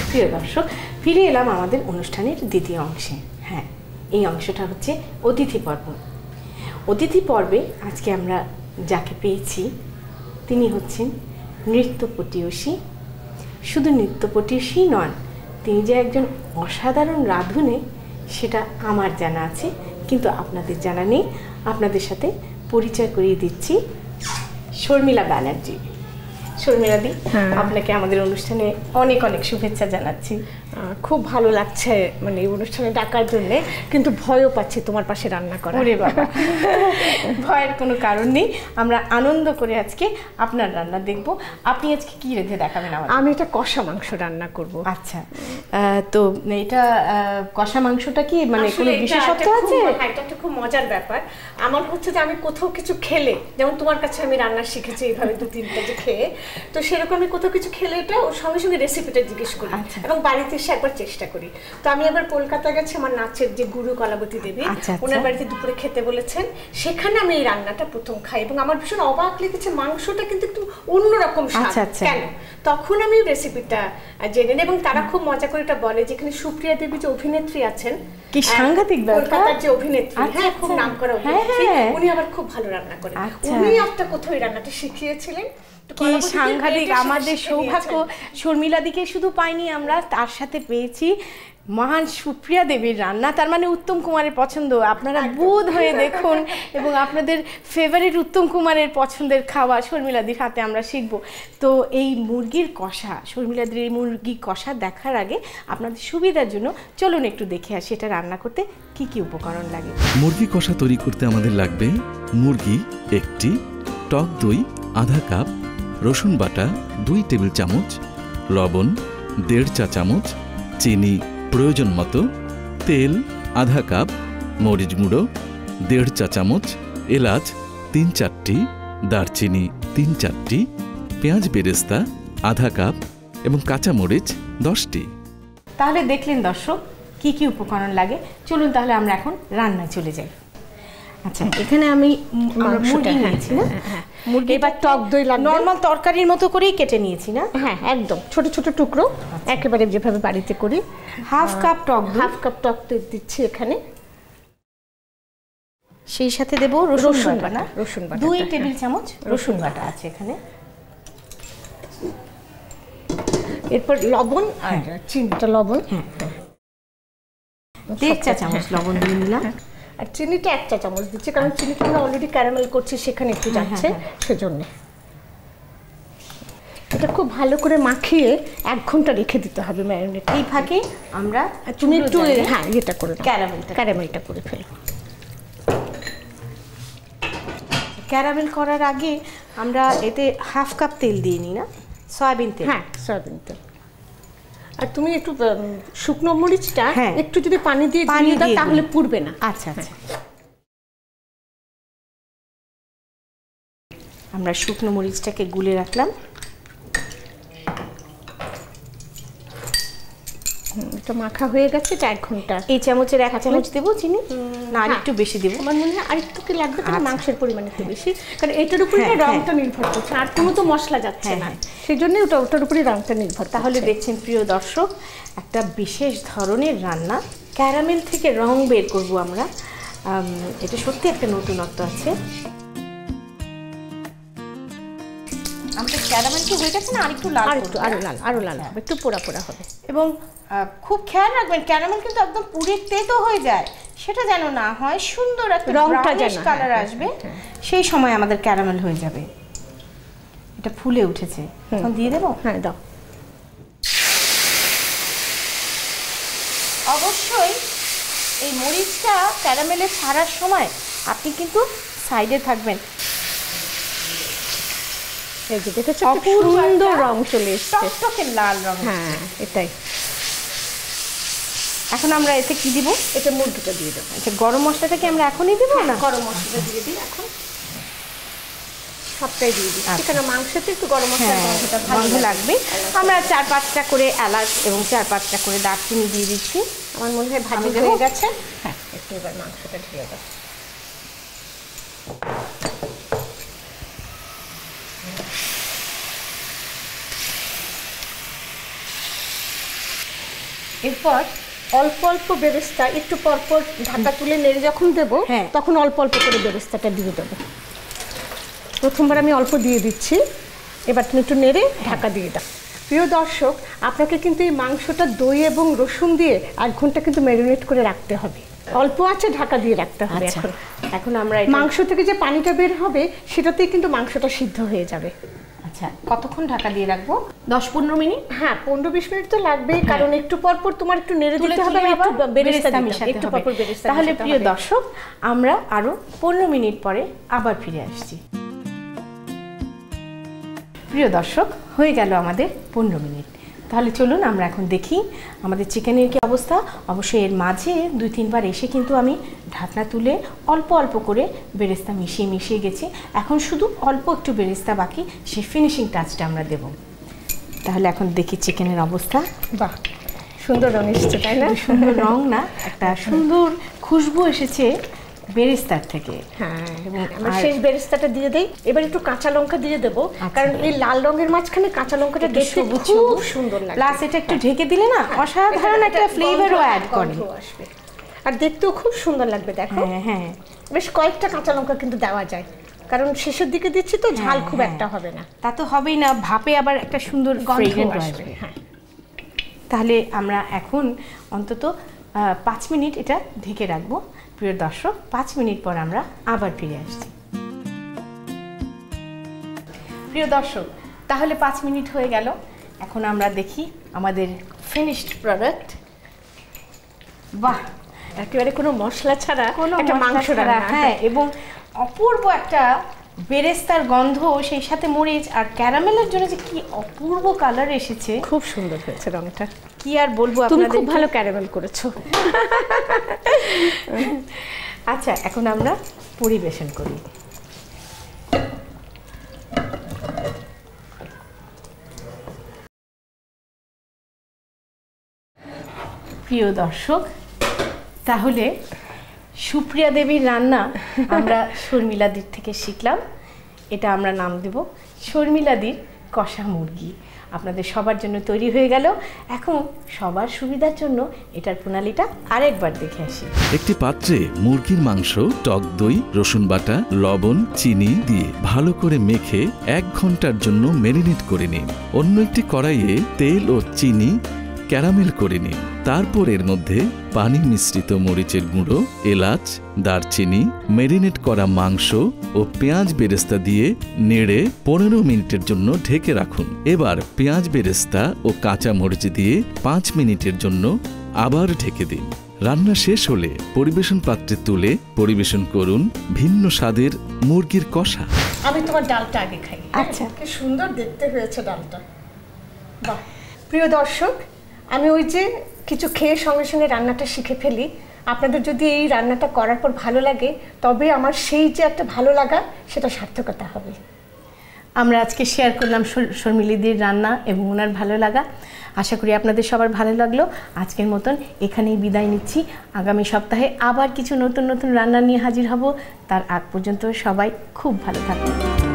প্রিয় দর্শক, ফিরে এলাম আমাদের অনুষ্ঠানের দ্বিতীয় অংশে। হ্যাঁ, এই অংশটা হচ্ছে অতিথি পর্ব। অতিথি পর্বে আজকে আমরা যাকে পেয়েছি তিনি হচ্ছেন নৃত্যপটীয়সী। শুধু নৃত্যপটীয়সী নন, তিনি যে একজন অসাধারণ রাঁধুনে সেটা আমার জানা আছে, কিন্তু আপনাদের জানা নেই। আপনাদের সাথে পরিচয় করিয়ে দিচ্ছি শর্মিলা ব্যানার্জি। শর্মিলাদি, আপনাকে আমাদের অনুষ্ঠানে অনেক অনেক শুভেচ্ছা জানাচ্ছি। খুব ভালো লাগছে মানে এই অনুষ্ঠানে ডাকার জন্য, কিন্তু ভয়ও পাচ্ছি তোমার পাশে রান্না করা। ওরে বাবা, ভয়ের কোনো কারণ নেই, আমরা আনন্দ করে আজকে আপনার রান্না দেখব। আপনি আজকে কি রেঁধে দেখাবেন আমাদের? আমি এটা কষা মাংস রান্না করব। আচ্ছা, তো এটা কষা মাংসটা কি মানে কোনো বিশেষত্ব আছে? এটা একটা খুব মজার ব্যাপার। আমার হচ্ছে যে আমি কোথাও কিছু খেলে, যেমন তোমার কাছে আমি রান্না শিখেছি এইভাবে 2-3টা যে খেয়ে, তো সেরকম আমি কোথাও কিছু খেলে এটা ওর সঙ্গে সঙ্গে রেসিপিটা জিজ্ঞেস করি এবং বাড়িতে এসে একবার চেষ্টা করি। তো আমি একবার কলকাতা গেছি, আমার নাচের যে গুরু কলাবতী দেবী, ওনার বাড়িতে দুপুরে খেতে বলেছেন, সেখানে আমি এই রান্নাটা প্রথম খাই এবং আমার ভীষণ অবাক লেগেছে, মাংসটা কিন্তু একটু অন্যরকম স্বাদ। কেন? তখন আমি রেসিপিটা জেনে নিই এবং তারা খুব মজা করে এটা বলে, যেখানে সুপ্রিয়া দেবী যে অভিনেত্রী আছেন, কি সাংঘাতিক ব্যাপার, কলকাতার যে অভিনেত্রী, হ্যাঁ খুব নামকরা অভিনেত্রী, উনি আবার খুব ভালো রান্না করেন। উনি একটা কোথাও এই রান্নাটা শিখিয়েছিলেন। কি সাংঘাতিক আমাদের সৌভাগ্য, শর্মিলাদিকে শুধু পাইনি আমরা, তার সাথে পেয়েছি মহান সুপ্রিয়া দেবীর রান্না। তার মানে উত্তম কুমারের পছন্দ, আপনারা বোধ হয়ে দেখুন এবং আপনাদের ফেভারিট উত্তম কুমারের পছন্দের খাওয়া শর্মিলাদির হাতে আমরা শিখব। তো এই মুরগির কষা, শর্মিলাদির এই মুরগি কষা দেখার আগে আপনাদের সুবিধার জন্য চলুন একটু দেখে আসি এটা রান্না করতে কি কি উপকরণ লাগে। মুরগি কষা তৈরি করতে আমাদের লাগবে মুরগি 1টি, টক দই আধা কাপ, রসুন বাটা 2 টেবিল চামচ, লবণ 1.5 চা চামচ, চিনি প্রয়োজন মতো, তেল আধা কাপ, মরিচ গুঁড়ো 1.5 চা চামচ, এলাচ 3-4টি, দারচিনি 3-4টি, পেঁয়াজ বেরেস্তা আধা কাপ এবং কাঁচামরিচ 10টি। তাহলে দেখলেন দর্শক কি কি উপকরণ লাগে। চলুন তাহলে আমরা এখন রান্নায় চলে যাই। আচ্ছা, এখানে আমি মুরগি নিয়েছি না, মুরগি এবার টক দই লাগবে, নরমাল তরকারির মতো করেই কেটে নিয়েছি না? হ্যাঁ, একদম ছোট ছোট টুকরো, একেবারে যেভাবে বাড়িতে করি। হাফ কাপ টক দই, হাফ কাপ টক দই দিচ্ছি এখানে, সেই সাথে দেব রসুন বাটা, রসুন বাটা 2 টেবিল চামচ রসুন বাটা আছে এখানে। এরপর লবণ আর চিনিটা, লবণ 1.5 চা চামচ লবণ দিয়ে নিলাম, আর চিনিটা 1 চা চামচ দিচ্ছি, কারণ চিনিটা আমরা অলরেডি ক্যারামেল করছি, সেখানে একটু যাচ্ছে সেজন্য। এটা খুব ভালো করে মাখিয়ে 1 ঘন্টা রেখে দিতে হবে ম্যারিনেট। এই ফাঁকে আমরা তুমি একটু এটা করে ক্যারামেলটা করে ফেলো। ক্যারামেল করার আগে আমরা এতে হাফ কাপ তেল দিয়ে নিই না, সয়াবিন তেল। হ্যাঁ, সয়াবিন তেল। আর তুমি একটু শুকনো মরিচটা একটু যদি পানি দিয়ে দাও তাহলে পুড়বে না। আচ্ছা আচ্ছা, আমরা শুকনো মরিচটাকে গুলে রাখলাম। এটা মাখা হয়ে গেছে 4 ঘন্টা। এই চামচের 1 চামচ দেবো চিনি, না আর একটু বেশি দেবো? আমার মনে হয় আরেকটু কি লাগবে, কারণ মাংসের পরিমাণ একটু বেশি, কারণ এটার উপরে রংটা নির্ভর করছে, আর কোনো তো মশলা যাচ্ছে না, সেজন্য ওটার উপরে রংটা নির্ভর। তাহলে দেখছেন প্রিয় দর্শক, একটা বিশেষ ধরনের রান্না, ক্যারামেল থেকে রং বের করব আমরা। এটা সত্যি একটা নতুনত্ব আছে। আমাদের ক্যারামেলটা হয়ে গেছে না, আরেকটু লাল, আরো লাল হবে, একটু পোড়া পোড়া হবে। এবং খুব খেয়াল রাখবেন ক্যারামেল কিন্তু একদম পুড়ে তেতো হয়ে যায়, সেটা যেন না হয়, সুন্দর একটা রংটা যেন কালার আসবে, সেই সময় আমাদের ক্যারামেল হয়ে যাবে। এটা ফুলে উঠেছে, এখন দিয়ে দেবো? হ্যাঁ, দাও। অবশ্যই এই মরিচটা ক্যারামেলে ছাড়ার সময় আপনি কিন্তু সাইডে থাকবেন। এই যে দেখেছো, সুন্দর রং চলে এসেছে, টকটকে লাল রং। হ্যাঁ, এটাই। এখন আমরা এতে কি দিব? এটা মুরগিটা দিয়ে দেবো। আচ্ছা, গরম মশলাটাকে আমরা এখনই দিব না? গরম মশলাটা দিয়ে দিই, এখন সবটাই দিয়ে দিই, কারণ মাংসতে একটু গরম মশলার গন্ধ লাগবে। আমরা 4-5টা করে এলাচ এবং 4-5টা করে দারচিনি দিয়ে দিচ্ছি। আমার মনে হয় ভাজি হয়ে গেছে। হ্যাঁ, একটু এবার মাংসটা ঢেলে দাও। এরপর অল্প অল্প বেরেস্তা একটু পরপর ঢাকা তুলে নেড়ে যখন দেবো তখন অল্প অল্প করে বেরেস্তাটা দিয়ে দেবো। প্রথমবার আমি অল্প দিয়ে দিচ্ছি, এবার তুমি একটু নেড়ে ঢাকা দিয়ে দাও। প্রিয় দর্শক, আপনাকে কিন্তু এই মাংসটা দই এবং রসুন দিয়ে 1 ঘন্টা কিন্তু ম্যারিনেট করে রাখতে হবে, অল্প আছে ঢাকা দিয়ে রাখতে হবে। এখন আমরা মাংস থেকে যে পানিটা বের হবে সেটাতেই কিন্তু মাংসটা সিদ্ধ হয়ে যাবে। আচ্ছা, কতক্ষণ ঢাকা দিয়ে রাখবো? 10-15 মিনিট? হ্যাঁ, 15-20 মিনিট তো লাগবেই, কারণ একটু পর পর তোমার একটু নেড়ে দিতে হবে, একটু বেরেস্তা মিশাতে হবে, একটু পর পর বেরেস্তা। তাহলে প্রিয় দর্শক, আমরা আরো 15 মিনিট পরে আবার ফিরে আসছি। প্রিয় দর্শক, হয়ে গেল আমাদের 15 মিনিট। তাহলে চলুন আমরা এখন দেখি আমাদের চিকেনের কি অবস্থা। অবশ্যই এর মাঝে 2-3 বার এসে কিন্তু আমি ঢাকনা তুলে অল্প অল্প করে বেরেস্তা মিশিয়ে গেছি। এখন শুধু অল্প একটু বেরেস্তা বাকি, সেই ফিনিশিং টাচটা আমরা দেব। তাহলে এখন দেখি চিকেনের অবস্থা। বাহ, সুন্দর রং এসেছে, তাই না? সুন্দর রং না, একটা সুন্দর খুশবু এসেছে বেরেস্তার থেকে। হ্যাঁ, আমরা শেষ বেরেস্তাটা দিয়ে দেই। এবার একটু কাঁচা লঙ্কা দিয়ে দেবো, কারণ এই লাল রঙের মাঝখানে কাঁচা লঙ্কাটা দেখতে খুব সুন্দর লাগে। প্লাস এটা একটু ঢেকে দিলে না অসাধারণ একটা ফ্লেভারও অ্যাড করে, আর দেখতেও খুব সুন্দর লাগবে। দেখো, হ্যাঁ, বেশ কয়েকটা কাঁচা লঙ্কা কিন্তু দেওয়া যায়, কারণ শেষের দিকে দিচ্ছি তো ঝাল খুব একটা হবে না। তা তো হবেই না, ভাপে আবার একটা সুন্দর ফ্রেগ্রেন্স আসবে। হ্যাঁ, তাহলে আমরা এখন অন্তত 5 মিনিট এটা ঢেকে রাখবো। প্রিয় দর্শক, 5 মিনিট পর আমরা আবার ফিরে আসছি। প্রিয় দর্শক, তাহলে 5 মিনিট হয়ে গেল। এখন আমরা দেখি আমাদের ফিনিশড প্রোডাক্ট। বাহ, একেবারে কোনো মশলা ছাড়া একটা মাংস রান্না। হ্যাঁ, এবং অপূর্ব একটা বেরেস্তার গন্ধ, সেই সাথে মরিচ আর ক্যারামেলের জন্য যে কি অপূর্ব কালার এসেছে, খুব সুন্দর হয়েছে রংটা। কি আর বলবো, তুমি খুব ভালো ক্যারামেল করেছো। আচ্ছা, এখন আমরা পরিবেশন করি। প্রিয় দর্শক, তাহলে সুপ্রিয়া দেবীর রান্না আমরা শর্মিলাদির থেকে শিখলাম। এটা আমরা নাম দেব শর্মিলাদির কষা মুরগি। আপনাদের সবার জন্য তৈরি হয়ে গেল। এখন সবার সুবিধার জন্য এটার প্রণালীটা আরেকবার দেখে আসি। একটি পাত্রে মুরগির মাংস, টক দই, রসুন বাটা, লবণ, চিনি দিয়ে ভালো করে মেখে 1 ঘন্টার জন্য ম্যারিনেট করে নিন। অন্য একটি কড়াইয়ে তেল ও চিনি ক্যারামেল করে নিন। তারপর এর মধ্যে পানি মিশ্রিত মরিচের গুঁড়ো, এলাচ, দারচিনি, ম্যারিনেট করা মাংস ও পেঁয়াজ বেরেস্তা দিয়ে নেড়ে 15 মিনিটের জন্য ঢেকে রাখুন। এবার পেঁয়াজ বেরেস্তা ও কাঁচা মরিচ দিয়ে 5 মিনিটের জন্য আবার ঢেকে দিন। রান্না শেষ হলে পরিবেশন পাত্রে তুলে পরিবেশন করুন ভিন্ন স্বাদের মুরগির কষা। আমি তোমার ডালটা আগে খাই। আচ্ছা, কি সুন্দর দেখতে হয়েছে ডালটা। বাহ, প্রিয় দর্শক, আমি ওই যে কিছু খেয়ে সঙ্গে সঙ্গে রান্নাটা শিখে ফেলি। আপনাদের যদি এই রান্নাটা করার পর ভালো লাগে, তবে আমার সেই যে একটা ভালো লাগা, সেটা সার্থকতা হবে। আমরা আজকে শেয়ার করলাম শর্মিলাদির রান্না এবং ওনার ভালো লাগা। আশা করি আপনাদের সবার ভালো লাগলো। আজকের মতন এখানেই বিদায় নিচ্ছি। আগামী সপ্তাহে আবার কিছু নতুন নতুন রান্না নিয়ে হাজির হব। তার আগ পর্যন্ত সবাই খুব ভালো থাকবেন।